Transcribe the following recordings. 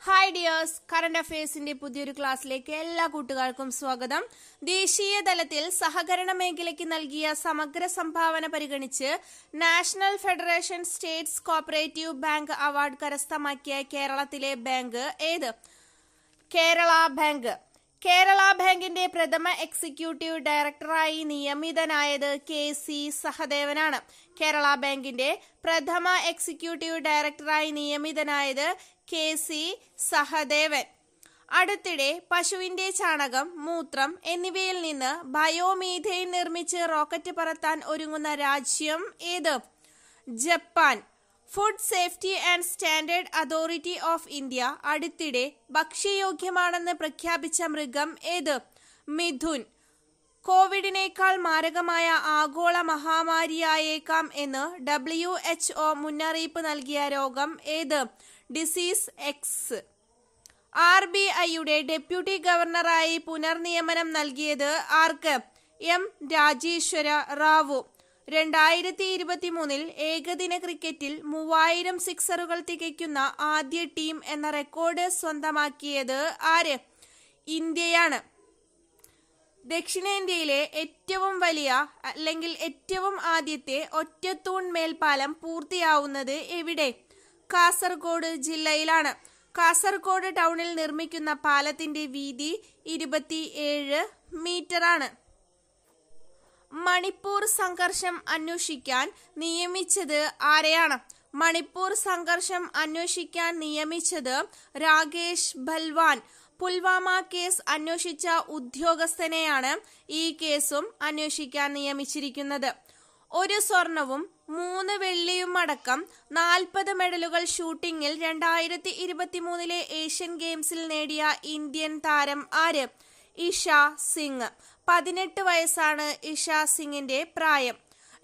Hi dears, current അഫയേഴ്സിന്റെ പുതിയൊരു ക്ലാസ്സിലേക്ക് എല്ലാ കൂട്ടുകാർക്കും സ്വാഗതം. ദേശീയ തലത്തിൽ സഹകരണ മേഖലയ്ക്ക് നൽകിയ സമഗ്ര സംഭാവന പരിഗണിച്ച് national federation states cooperative bank award കരസ്ഥമാക്കിയ കേരളത്തിലെ ബാങ്ക് ഏത്? കേരള ബാങ്ക്. കേരള ബാങ്കിന്റെ പ്രഥമ എക്സിക്യൂട്ടീവ് ഡയറക്ടറായി നിയമിതനായത് KC സഹദേവനാണ്. കേരള ബാങ്കിന്റെ പ്രഥമ എക്സിക്യൂട്ടീവ് ഡയറക്ടറായി നിയമിതനായത് KC സഹദേവൻ. അടുത്തിടെ പശുവിന്റെ ചാണകം, മൂത്രം എന്നിവയിൽ നിന്ന് ബയോമീഥെയ്ൻ നിർമ്മിച്ച് റോക്കറ്റ് പറത്താൻ ഒരുങ്ങുന്ന രാജ്യം ഏത്? Japan. Food safety and standard authority of India അടുത്തിടെ ഭക്ഷ്യയോഗ്യമാണെന്ന് പ്രഖ്യാപിച്ച മൃഗം ഏത്? മിഥുൻ. കോവിഡിനേക്കാൾ മാരകമായ ആഗോള മഹാമാരിയായേക്കാം എന്ന് WHO മുന്നറിയിപ്പ് നൽകിയ രോഗം ഏത്? Disease X. RBIയുടെ ഡെപ്യൂട്ടി ഗവർണറായി പുനർനിയമനം നൽകിയത് ആർക്ക്? M. രാജേശ്വര റാവു. 2023 ഏകദിന ക്രിക്കറ്റിൽ 3000 സിക്സറുകൾ തികയ്ക്കുന്ന ആദ്യ ടീം എന്ന റെക്കോർഡ് സ്വന്തമാക്കിയത് ആര്? ഇന്ത്യയാണ്. ദക്ഷിണേന്ത്യയിലെ ഏറ്റവും വലിയ അല്ലെങ്കിൽ ഏറ്റവും ആദ്യത്തെ ഒറ്റത്തൂൺ മേൽപ്പാലം പൂർത്തിയാവുന്നത് എവിടെ? കാസർഗോഡ് ജില്ലയിലാണ്. കാസർഗോഡ് ടൗണിൽ നിർമ്മിക്കുന്ന പാലത്തിന്റെ വീതി 27 മീറ്ററാണ്. മണിപ്പൂർ സംഘർഷം അന്വേഷിക്കാൻ നിയമിച്ചത് ആരെയാണ്? മണിപ്പൂർ സംഘർഷം അന്വേഷിക്കാൻ നിയമിച്ചത് രാകേഷ് ബൽവാൻ. പുൽവാമ കേസ് അന്വേഷിച്ച ഉദ്യോഗസ്ഥനെയാണ് ഈ കേസും അന്വേഷിക്കാൻ നിയമിച്ചിരിക്കുന്നത്. 1 സ്വർണവും 3 വെള്ളിയും അടക്കം 40 മെഡലുകൾ ഷൂട്ടിംഗിൽ 2023 ഏഷ്യൻ ഗെയിംസിൽ നേടിയ ഇന്ത്യൻ താരം ആര്? ഇഷ സിംഗ്. 18 വയസ്സാണ് ഇഷ സിംഗിന്റെ പ്രായം.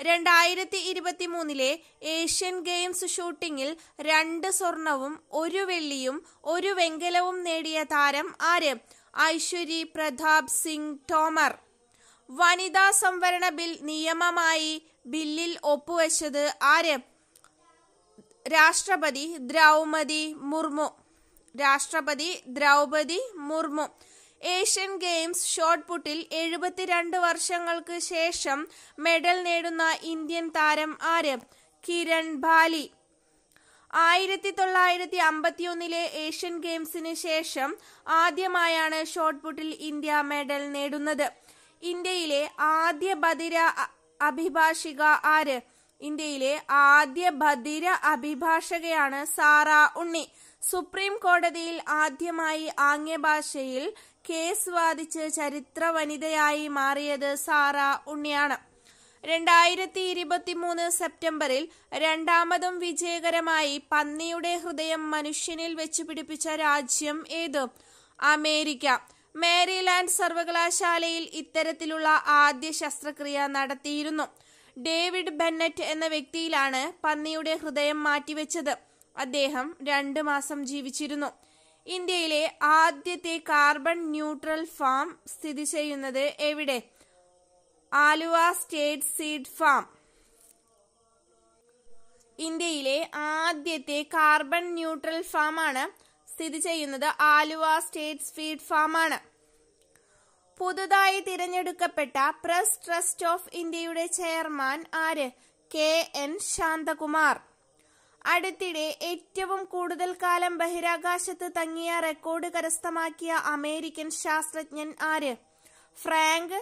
2023 ഏഷ്യൻ ഗെയിംസ് ഷൂട്ടിംഗിൽ 2 സ്വർണവും 1 വെള്ളിയും 1 വെങ്കലവും നേടിയ താരം ആര്? ഐശ്വരി പ്രതാപ് സിംഗ് തോമർ. വനിതാ സംവരണ ബിൽ നിയമമായി ബില്ലിൽ ഒപ്പുവെച്ചത് ആര്? രാഷ്ട്രപതി ദ്രൗപദി മുർമു. ഏഷ്യൻ ഗെയിംസ് ഷോട്ട്പുട്ടിൽ 72 വർഷങ്ങൾക്ക് ശേഷം മെഡൽ നേടുന്ന ഇന്ത്യൻ താരം ആര്? കിരൺ ഭാലി. 1951 ഏഷ്യൻ ഗെയിംസിന് ശേഷം ആദ്യമായാണ് ഷോട്ട്പുട്ടിൽ ഇന്ത്യ മെഡൽ നേടുന്നത്. ഇന്ത്യയിലെ ആദ്യ ബധിര അഭിഭാഷിക ആര്? ഇന്ത്യയിലെ ആദ്യ ബധിര അഭിഭാഷകയാണ് സാറ ഉണ്ണി. സുപ്രീം കോടതിയിൽ ആദ്യമായി ആംഗ്യഭാഷയിൽ കേസ് വാദിച്ച് ചരിത്ര വനിതയായി മാറിയത് സാറ ഉണ്ണിയാണ്. 2023 സെപ്റ്റംബറിൽ രണ്ടാമതും വിജയകരമായി പന്നിയുടെ ഹൃദയം മനുഷ്യനിൽ വെച്ച് പിടിപ്പിച്ച രാജ്യം ഏത്? അമേരിക്ക. മേരിലാൻഡ് സർവകലാശാലയിൽ ഇത്തരത്തിലുള്ള ആദ്യ ശസ്ത്രക്രിയ നടത്തിയിരുന്നു. ഡേവിഡ് ബെന്നറ്റ് എന്ന വ്യക്തിയിലാണ് പന്നിയുടെ ഹൃദയം മാറ്റിവെച്ചത്. അദ്ദേഹം 2 മാസം ജീവിച്ചിരുന്നു. ഇന്ത്യയിലെ ആദ്യത്തെ കാർബൺ ന്യൂട്രൽ ഫാം സ്ഥിതി ചെയ്യുന്നത് എവിടെ? Aluva state seed farm. ഇന്ത്യയിലെ ആദ്യത്തെ കാർബൺ ന്യൂട്രൽ ഫാം ആണ് സ്ഥിതി ചെയ്യുന്നത് ആലുവ സ്റ്റേറ്റ് സീഡ് ഫാം ആണ്. പുതുതായി തിരഞ്ഞെടുക്കപ്പെട്ട പ്രസ് ട്രസ്റ്റ് ഓഫ് ഇന്ത്യയുടെ ചെയർമാൻ ആര്? KN ശാന്തകുമാർ. അടുത്തിടെ ഏറ്റവും കൂടുതൽ കാലം ബഹിരാകാശത്ത് തങ്ങിയ റെക്കോർഡ് കരസ്ഥമാക്കിയ അമേരിക്കൻ ശാസ്ത്രജ്ഞൻ ആര്? ഫ്രാങ്ക്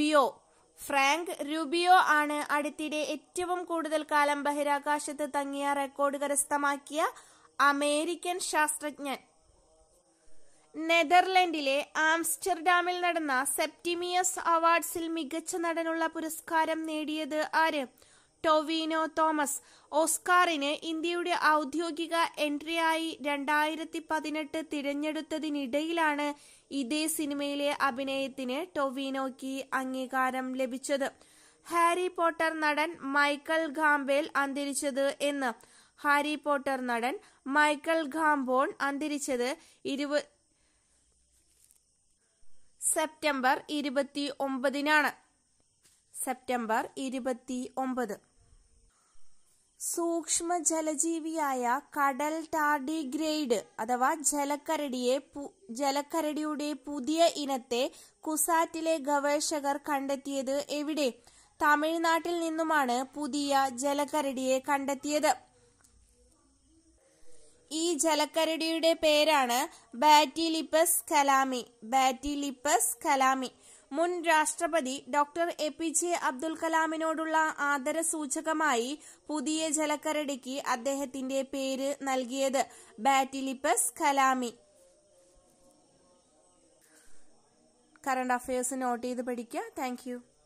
റുബിയോ ആണ് അടുത്തിടെ ഏറ്റവും കൂടുതൽ കാലം ബഹിരാകാശത്ത് തങ്ങിയ റെക്കോർഡ് കരസ്ഥമാക്കിയ അമേരിക്കൻ ശാസ്ത്രജ്ഞൻ. നെതർലൻഡിലെ ആംസ്റ്റർഡാമിൽ നടന്ന സെപ്റ്റിമിയസ് അവാർഡ്സിൽ മികച്ച നടനുള്ള പുരസ്കാരം നേടിയത് ആര്? ടൊവിനോ തോമസ്. ഓസ്കാറിന് ഇന്ത്യയുടെ ഔദ്യോഗിക എൻട്രിയായി 2018 തിരഞ്ഞെടുത്തതിനിടയിലാണ് ഇതേ സിനിമയിലെ അഭിനയത്തിന് ടൊവിനോയ്ക്ക് അംഗീകാരം ലഭിച്ചത്. ഹാരി പോട്ടർ നടൻ മൈക്കൽ ഗാംബേൽ അന്തരിച്ചത് എന്ന്? ഹാരി പോട്ടർ നടൻ മൈക്കൽ ഗാംബോൺ അന്തരിച്ചത് സെപ്റ്റംബർ 29. സൂക്ഷ്മ ജലജീവിയായ കടൽ ടാർഡിഗ്രേഡ് അഥവാ ജലക്കരടിയുടെ പുതിയ ഇനത്തെ കുസാറ്റിലെ ഗവേഷകർ കണ്ടെത്തിയത് എവിടെ? തമിഴ്നാട്ടിൽ നിന്നുമാണ് പുതിയ ജലക്കരടിയെ കണ്ടെത്തിയത്. ഈ ജലക്കരടിയുടെ പേരാണ് ബാറ്റിലിപ്പസ് കലാമി. മുൻ രാഷ്ട്രപതി ഡോക്ടർ APJ അബ്ദുൽ കലാമിനോടുള്ള ആദരസൂചകമായി പുതിയ ജലക്കരടിക്ക് അദ്ദേഹത്തിന്റെ പേര് നൽകിയത് Batillipes kalami. Current affairs note ചെയ്ത് പഠിക്കുക. Thank U.